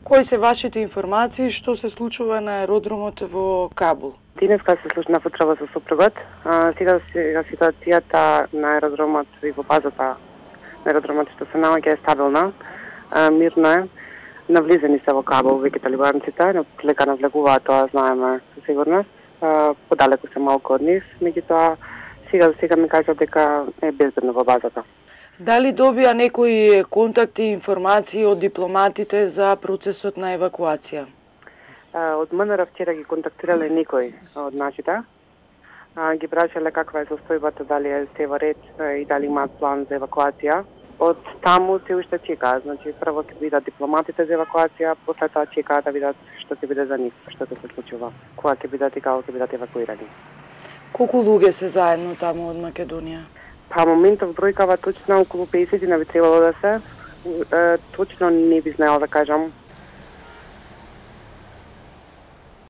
Кои се вашите информации што се случува на аеродромот во Кабул? Денеска се слушна потрeba со сопругот. Сега ситуацијата на аеродромот и во базата на аеродромот што се наоѓа е стабилна, мирно е. Навлизани се во Кабул веќе талибанците, лека навлегуваат, тоа знаеме со сигурност. Подалеку се малку од нив, меѓутоа сега ми кажа дека е безбедно во базата. Дали добија некои контакти и информации од дипломатите за процесот на евакуација? Од МНР вчера ги контактирале некои од нашите. Ги прашале каква е состојбата, дали е се во ред и дали имаат план за евакуација. Од таму се уште чека, значи прво ќе бидат дипломатите за евакуација, после тоа чекаат да видат што ќе биде за нив, што ќе се случува, кога ќе бидат и како ќе бидат евакуирани. Колку луѓе се заедно таму од Македонија? Па моментов бројкава точно околу 50 би требало да се. Точно не би знаела да кажам.